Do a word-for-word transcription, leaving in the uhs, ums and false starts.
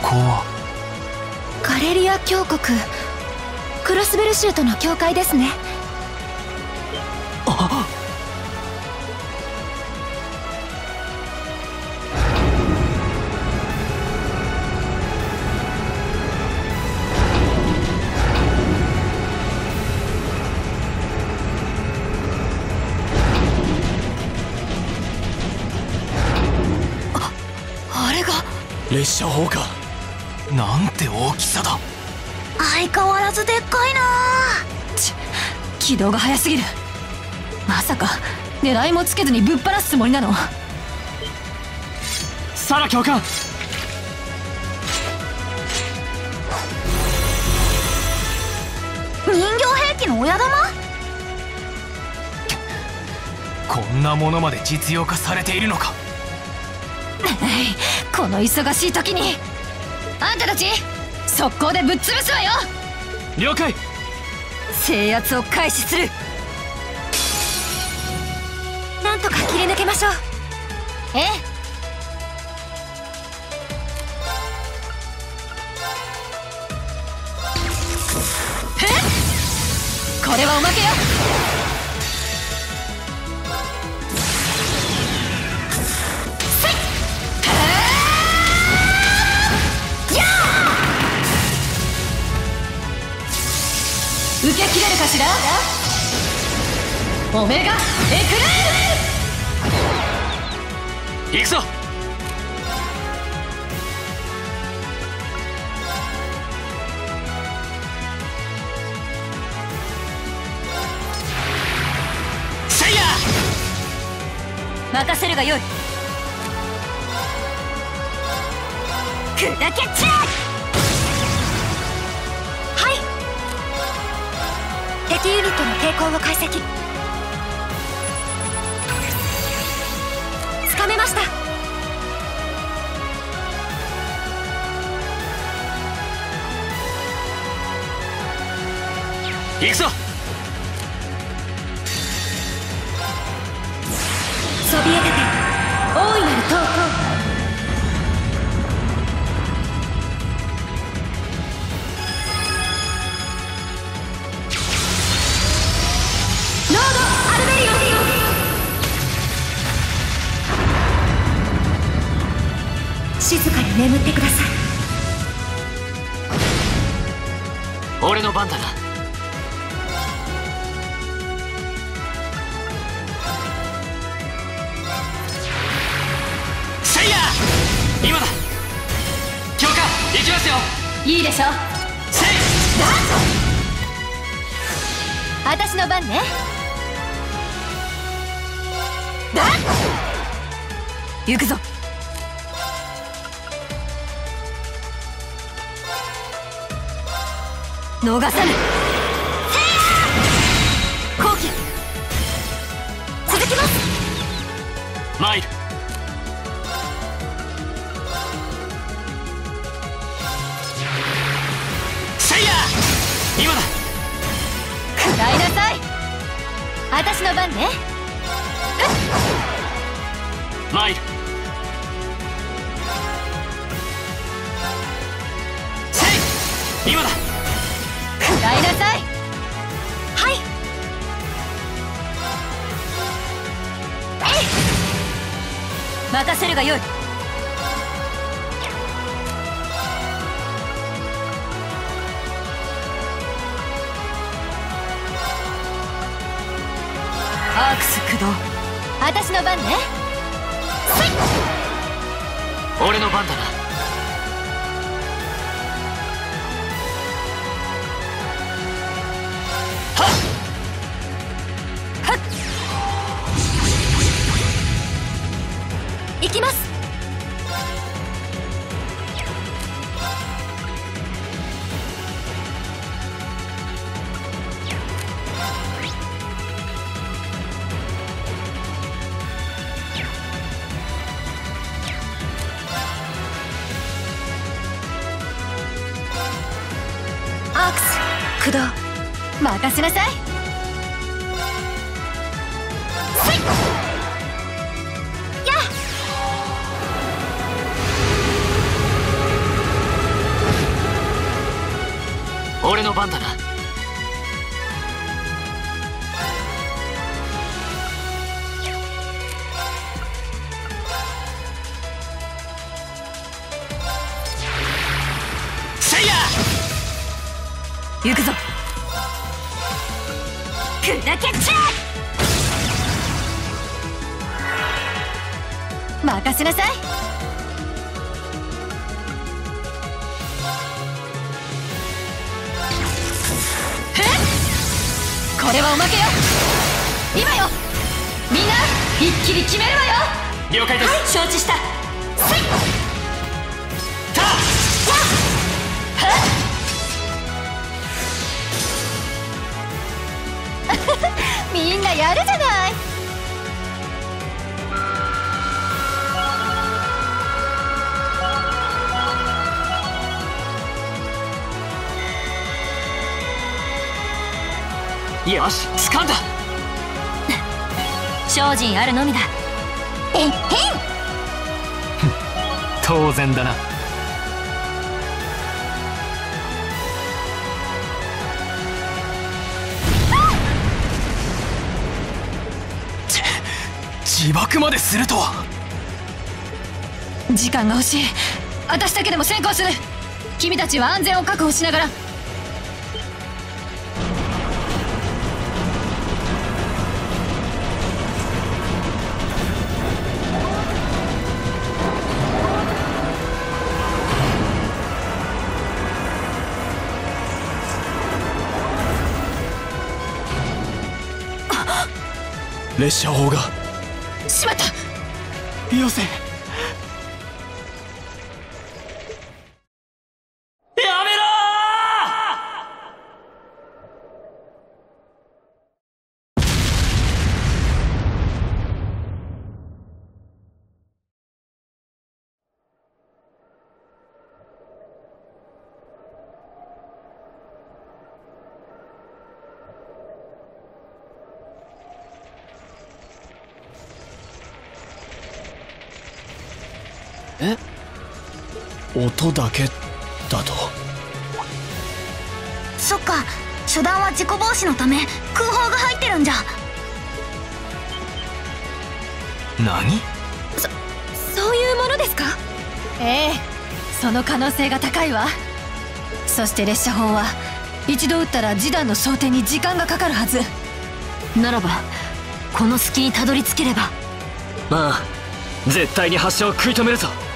こはガレリア峡谷、クロスベル州との境界ですね。 あっ、列車砲か。なんて大きさだ。 相変わらずでっかいな。 ち軌道が速すぎる。まさか狙いもつけずにぶっ放すつもりなの。 サラ教官、 人形兵器の親玉。 こんなものまで実用化されているのか。 この忙しい時にあんたたち速攻でぶっ潰すわよ。 了解。 制圧を開始する。 なんとか切り抜けましょう。 ええ。え、これはおまけよ。受け切れるかしら。オメガエクレール。 行くぞ。せいや、 任せるがよい。砕けちゃ敵ユニットの抵抗を解析。つかめました。 行くぞ。 そびえ立て大いなる闘魂。静かに眠ってください。 俺の番だな。せいや、今だ。教官、行きますよ。 いいでしょ。 せいだ、私の番ね。だ、行くぞ。逃さぬ。 後期続きます。 マイル。せいや、今だ。 食らいなさい。私の番ね。 マイル。せい、今だ。 食らいなさい。 はい。 任せるがよい。アークス駆動。私の番ね。 俺の番だな。はっはっ、 行きます。アークス駆動。 任せなさい。 やっ俺の番だな。せいや行くぞ。 砕けちゃえ。任せなさい。 これはおまけよ。今よ、みんな一気に決めるわよ。 了解です。 はい、承知した。せいたみんなやるじゃない。 よし、掴んだ。 精進あるのみだ。 えへん。 当然だな。自爆までするとは。 時間が欲しい。私だけでも先行する。君たちは安全を確保しながら。 列車砲が。 しまった。 よせ。やめろー。え、音だけだと。 そっか、初段は事故防止のため空砲が入ってるんじゃ。 何？ そそういうものですか？ ええ、その可能性が高いわ。そして列車砲は一度撃ったら示弾の装填に時間がかかるはず。 ならばこの隙にたどり着ければ。 まあ絶対に発射を食い止めるぞ。